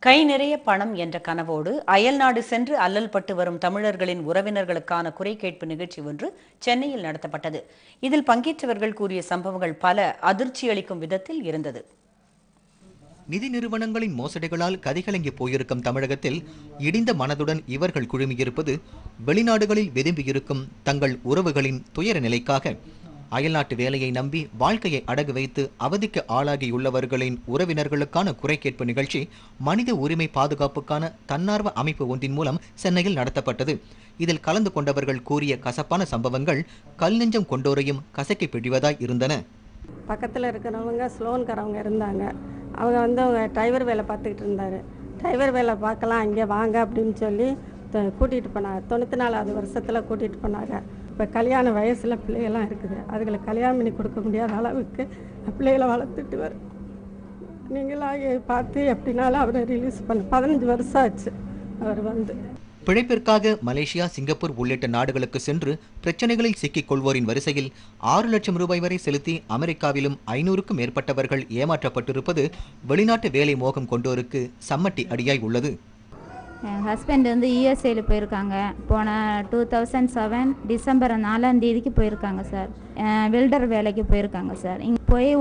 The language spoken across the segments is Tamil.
கை நிறைய பணம் என்ற கனவோடு அயல்நாடு சென்று அல்லல் பட்டு வரும் தமிழர்களின் உறவினர்களுக்கான குறை கேட்பு நிகழ்ச்சி ஒன்று சென்னையில் நடத்தப்பட்டது. இதில் பங்கேற்றவர்கள் கூறிய சம்பவங்கள் பல அதிர்ச்சியளிக்கும் விதத்தில் இருந்தது. நிதி நிறுவனங்களின் மோசடிகளால் கதிகலங்கி போயிருக்கும் தமிழகத்தில் இடிந்த மனதுடன் இவர்கள் குழுமியிருப்பது வெளிநாடுகளில் விரும்பியிருக்கும் தங்கள் உறவுகளின் துயர நிலைக்காக. அயல்நாட்டு வேலையை நம்பி வாழ்க்கையை அடகு வைத்து அவதிக்கு ஆளாகியுள்ளவர்களின் உறவினர்களுக்கான குறை கேட்பு நிகழ்ச்சி மனித உரிமை பாதுகாப்புக்கான தன்னார்வ அமைப்பு ஒன்றின் மூலம் சென்னையில் நடத்தப்பட்டது. இதில் கலந்து கொண்டவர்கள் கூறிய கசப்பான சம்பவங்கள் கல் நெஞ்சம் கொண்டோரையும் கசக்கி பிடிவதாய் இருந்தன. பக்கத்தில் இருக்கிறவங்க ஸ்லோன்காரவங்க இருந்தாங்க. அவங்க டிரைவர் வேலை பார்த்துக்கிட்டு இருந்தார். டிரைவர் வேலை பார்க்கலாம் இங்கே வாங்க அப்படின்னு சொல்லி கூட்டிகிட்டு போனாங்க. 94வது வருஷத்தில் கூட்டிகிட்டு போனாங்க. இப்போ கல்யாண வயசில் பிள்ளைகள்லாம் இருக்குது. அதுகளை கல்யாணம் பண்ணி கொடுக்க முடியாத அளவுக்கு பிள்ளைகளை வளர்த்துட்டு வரும். நீங்களாக பார்த்து எப்படினாலும் அவரை ரிலீஸ் பண்ண 15 வருஷம் ஆச்சு. அவர் பிழைப்பிற்காக மலேசியா, சிங்கப்பூர் உள்ளிட்ட நாடுகளுக்கு சென்று பிரச்சனைகளில் சிக்கிக் கொள்வோரின் வரிசையில் 6 லட்சம் ரூபாய் வரை செலுத்தி அமெரிக்காவிலும் 500க்கும் மேற்பட்டவர்கள் ஏமாற்றப்பட்டிருப்பது வெளிநாட்டு வேலை மோகம் கொண்டோருக்கு சம்மட்டி அடியாய் உள்ளது. என் ஹஸ்பண்ட் யூஎஸ்ஏல போயிருக்காங்க. போன 2007 டிசம்பர் 4ஆம் தேதிக்கு போயிருக்காங்க சார். வெல்டர் வேலைக்கு போயிருக்காங்க சார். இங்கே போய்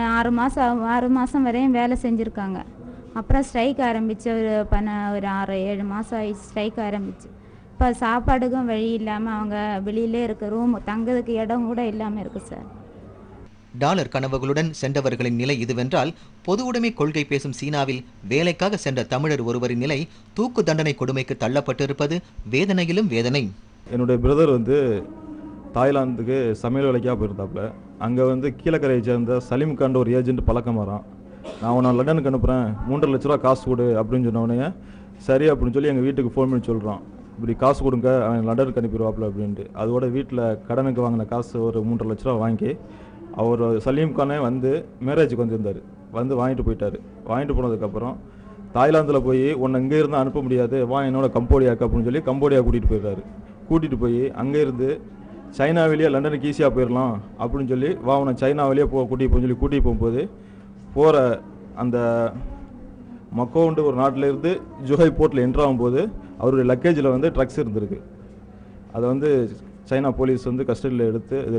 6 மாதம் வரையும் வேலை செஞ்சுருக்காங்க. அப்புறம் ஸ்ட்ரைக் ஆரம்பித்து ஒரு 6-7 மாதம் ஆயிடுச்சு ஸ்ட்ரைக் ஆரம்பிச்சு. இப்போ சாப்பாடுக்கும் வழி இல்லாமல் அவங்க வெளியிலே இருக்க ரூம் தங்குறதுக்கு இடம் கூட இல்லாமல் இருக்குது சார். டாலர் கனவுகளுடன் சென்றவர்களின் நிலை இதுவென்றால், பொது உடைமை கொள்கை பேசும் சீனாவில் வேலைக்காக சென்ற தமிழர் ஒருவரின் நிலை தூக்கு தண்டனை கொடுமைக்கு தள்ளப்பட்டிருப்பது வேதனையிலும் வேதனை. என்னுடைய பிரதர் தாய்லாந்துக்கு சமையல் வேலைக்காக போயிருந்தாப்புல. அங்கே கீழக்கரையை சேர்ந்த சலீம் காண்ட ஒரு ஏஜென்ட் பழக்கம் வரான். நான் உன்னை லண்டனுக்கு அனுப்புகிறேன், 3.5 லட்ச ரூபா காசு கொடு அப்படின்னு சொன்னவனையே சரி அப்படின்னு சொல்லி எங்கள் வீட்டுக்கு ஃபோன் பண்ணி சொல்கிறான். இப்படி காசு கொடுங்க, அவன் லண்டனுக்கு அனுப்பிடுவாப்புல அப்படின்ட்டு. அதோட வீட்டில் கடனுக்கு வாங்கின காசு ஒரு 3.5 லட்ச ரூபா வாங்கி அவர் சலீம் கானே மேரேஜுக்கு வந்திருந்தார். வாங்கிட்டு போயிட்டார். வாங்கிட்டு போனதுக்கப்புறம் தாய்லாந்தில் போய் உன்னை இங்கே இருந்து அனுப்ப முடியாது, வா என்னோட கம்போடியாக்கு அப்படின்னு சொல்லி கம்போடியா கூட்டிகிட்டு போயிடுறாரு. கூட்டிகிட்டு போய் அங்கேருந்து சைனா வெளியே லண்டனுக்கு ஈஸியாக போயிடலாம் அப்படின்னு சொல்லி வா உன்னை சைனா வெளியே கூட்டிகிட்டு போன்னு சொல்லி கூட்டிகிட்டு போகும்போது போகிற அந்த மக்கோண்டு ஒரு நாட்டிலேருந்து ஜுஹை போர்ட்டில் என்ட்ரு ஆகும்போது அவருடைய லக்கேஜில் ட்ரக்ஸ் இருந்திருக்கு. அதை சைனா போலீஸ் கஸ்டடியில் எடுத்து இது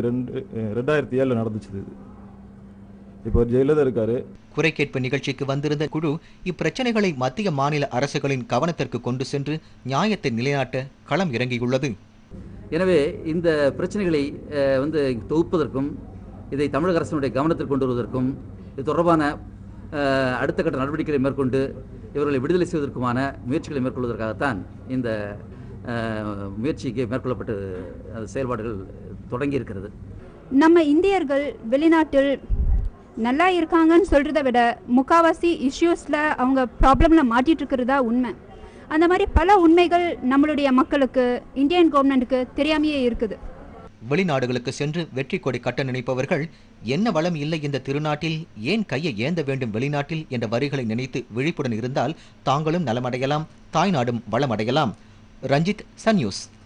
2007 நடந்துச்சு. இப்போ ஜெயிலில் தான் இருக்காரு. குறை கேட்பு நிகழ்ச்சிக்கு வந்திருந்த குழு இப்பிரச்சனைகளை மத்திய மாநில அரசுகளின் கவனத்திற்கு கொண்டு சென்று நியாயத்தை நிலைநாட்ட களம் இறங்கியுள்ளது. எனவே இந்த பிரச்சனைகளை தொகுப்பதற்கும் இதை தமிழக அரசினுடைய கவனத்திற்கு கொண்டு வருவதற்கும் இது தொடர்பான அடுத்த கட்ட நடவடிக்கைகளை மேற்கொண்டு இவர்களை விடுதலை செய்வதற்குமான முயற்சிகளை மேற்கொள்வதற்காகத்தான் இந்த முயற்சிக்கு மேற்கொள்ளப்பட்ட செயல்பாடுகள் தொடங்கி இருக்கிறது. நம்ம இந்தியர்கள் வெளிநாட்டில் நல்லா இருக்காங்கன்னு சொல்கிறத விட முக்காவாசி இஷ்யூஸில் அவங்க ப்ராப்ளமில் மாட்டிகிட்டு இருக்கிறதா உண்மை. அந்த மாதிரி பல உண்மைகள் நம்மளுடைய மக்களுக்கு, இந்தியன் கவர்மெண்ட்டுக்கு தெரியாமையே இருக்குது. வெளிநாடுகளுக்கு சென்று வெற்றி கொடி கட்ட நினைப்பவர்கள் என்ன வளம் இல்லை இந்த திருநாட்டில், ஏன் கையை ஏந்த வேண்டும் வெளிநாட்டில் என்ற வரிகளை நினைத்து விழிப்புடன் இருந்தால் தாங்களும் நலமடையலாம், தாய்நாடும் வளமடையலாம். Ranjith, Sun news.